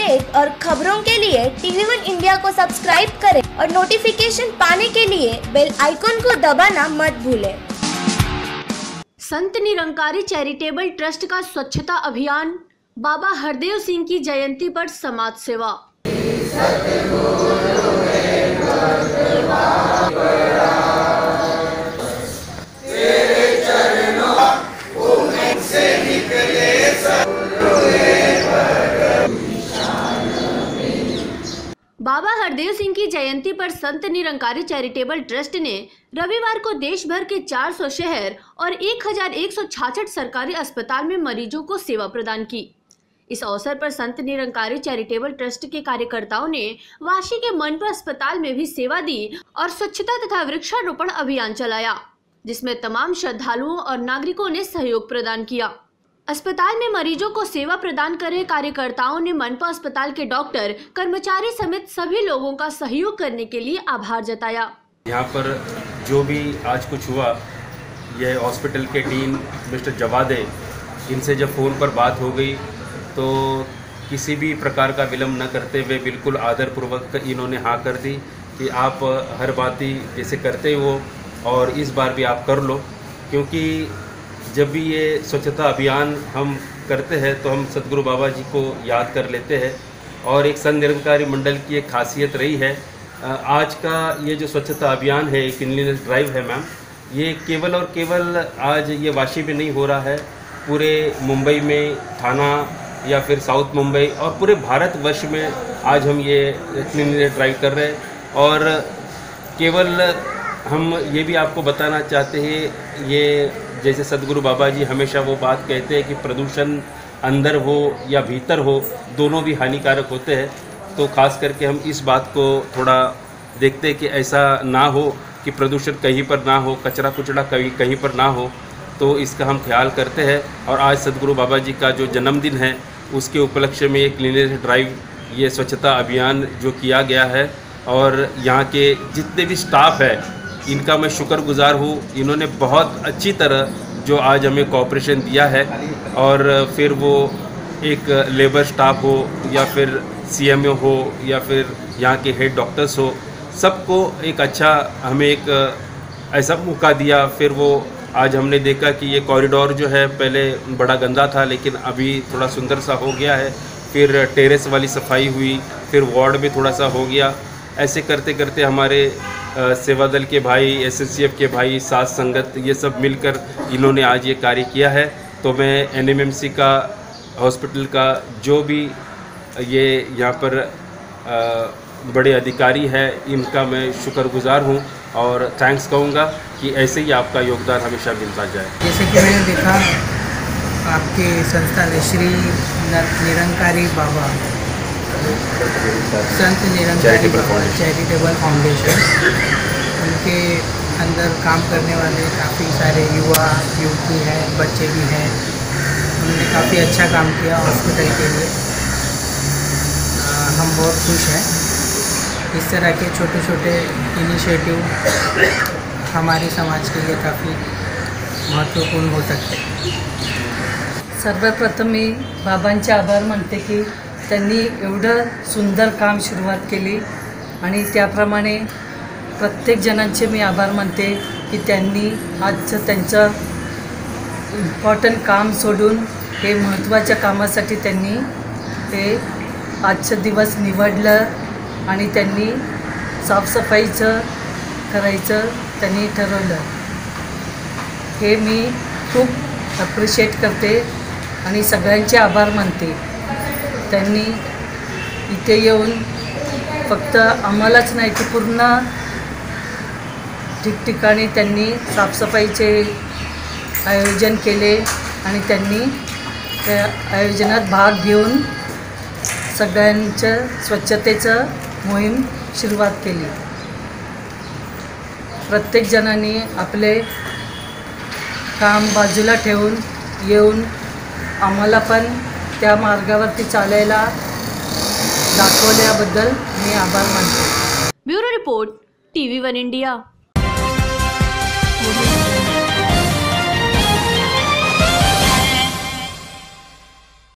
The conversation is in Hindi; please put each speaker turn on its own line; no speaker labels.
अपडेट और खबरों के लिए TV1 इंडिया को सब्सक्राइब करें और नोटिफिकेशन पाने के लिए बेल आइकन को दबाना मत भूलें।
संत निरंकारी चैरिटेबल ट्रस्ट का स्वच्छता अभियान, बाबा हरदेव सिंह की जयंती पर समाज सेवा। बाबा हरदेव सिंह की जयंती पर संत निरंकारी चैरिटेबल ट्रस्ट ने रविवार को देश भर के 400 शहर और 1166 सरकारी अस्पताल में मरीजों को सेवा प्रदान की। इस अवसर पर संत निरंकारी चैरिटेबल ट्रस्ट के कार्यकर्ताओं ने वाशी के मनपा अस्पताल में भी सेवा दी और स्वच्छता तथा वृक्षारोपण अभियान चलाया, जिसमें तमाम श्रद्धालुओं और नागरिकों ने सहयोग प्रदान किया। अस्पताल में मरीजों को सेवा प्रदान कर रहे कार्यकर्ताओं ने मनपा अस्पताल के डॉक्टर, कर्मचारी समेत सभी लोगों का सहयोग करने के लिए आभार जताया।
यहाँ पर जो भी आज कुछ हुआ, यह हॉस्पिटल के डीन मिस्टर जवादे, इनसे जब फ़ोन पर बात हो गई तो किसी भी प्रकार का विलम्ब न करते हुए बिल्कुल आदरपूर्वक इन्होंने हाँ कर दी कि आप हर बात ही जैसे करते हो और इस बार भी आप कर लो, क्योंकि जब भी ये स्वच्छता अभियान हम करते हैं तो हम सदगुरु बाबा जी को याद कर लेते हैं और एक संत निरंकारी मंडल की एक खासियत रही है। आज का ये जो स्वच्छता अभियान है, क्लीनलीनेस ड्राइव है मैम, ये केवल और केवल आज ये वाशी में नहीं हो रहा है, पूरे मुंबई में, थाना या फिर साउथ मुंबई और पूरे भारतवर्ष में आज हम ये क्लीनलीनेस ड्राइव कर रहे हैं। और केवल हम ये भी आपको बताना चाहते हैं, ये जैसे सदगुरु बाबा जी हमेशा वो बात कहते हैं कि प्रदूषण अंदर हो या भीतर हो, दोनों भी हानिकारक होते हैं। तो ख़ास करके हम इस बात को थोड़ा देखते हैं कि ऐसा ना हो कि प्रदूषण कहीं पर ना हो, कचरा कुचड़ा कहीं पर ना हो, तो इसका हम ख्याल करते हैं। और आज सदगुरु बाबा जी का जो जन्मदिन है, उसके उपलक्ष्य में एक क्लीनलीनेस ड्राइव, ये स्वच्छता अभियान जो किया गया है, और यहाँ के जितने भी स्टाफ है इनका मैं शुक्रगुजार हूँ। इन्होंने बहुत अच्छी तरह जो आज हमें कोऑपरेशन दिया है, और फिर वो एक लेबर स्टाफ हो या फिर CMO हो या फिर यहाँ के हेड डॉक्टर्स हो, सबको एक अच्छा हमें एक ऐसा मौका दिया। फिर वो आज हमने देखा कि ये कॉरिडोर जो है पहले बड़ा गंदा था, लेकिन अभी थोड़ा सुंदर सा हो गया है। फिर टेरेस वाली सफाई हुई, फिर वार्ड में थोड़ा सा हो गया। ऐसे करते करते हमारे सेवा दल के भाई, SSCF के भाई, साथ संगत, ये सब मिलकर इन्होंने आज ये कार्य किया है। तो मैं NMMC का, हॉस्पिटल का जो भी ये यहाँ पर बड़े अधिकारी हैं, इनका मैं शुक्रगुजार हूँ और थैंक्स कहूँगा कि ऐसे ही आपका योगदान हमेशा मिलता जाए।
जैसे कि मैंने देखा आपकी संस्था ने श्री निरंकारी बाबा संत निरंकारी चैरिटेबल फाउंडेशन, उनके अंदर काम करने वाले काफ़ी सारे युवा युवती हैं, बच्चे भी हैं। उन्होंने काफ़ी अच्छा काम किया हॉस्पिटल के लिए। हम बहुत खुश हैं। इस तरह के छोटे छोटे इनिशिएटिव हमारे समाज के लिए काफ़ी महत्त्वपूर्ण हो सकते हैं।
सर्वप्रथम मी बाबांचे आभार मानते की त्यांनी एवढं सुंदर काम सुरुवात केली, आणि त्याप्रमाणे प्रत्येक जणांचे मी आभार मानते की त्यांनी आजचं त्यांचं इम्पॉर्टंट काम सोडून हे महत्त्वाच्या कामासाठी त्यांनी हे आजचं दिवस निवडलं आणि त्यांनी साफसफाईचं करायचं त्यांनी ठरवलं। हे मी खूप अप्रिशिएट करते आणि सगळ्यांचे आभार मानते। त्यांनी इथे येऊन फक्त आम्हालाच नाही की पूर्ण ठिकठिकाणी त्यांनी साफसफाईचे आयोजन केले आणि त्यांनी त्या आयोजनात भाग घेऊन सगळ्यांचं स्वच्छतेचं मोहीम सुरुवात केली। प्रत्येक जणांनी आपले काम बाजूला ठेवून येऊन आम्हाला पण त्या मार्गावरती चालायला दाखवल्याबद्दल मी आभार मानते।
Bureau report, TV1 India.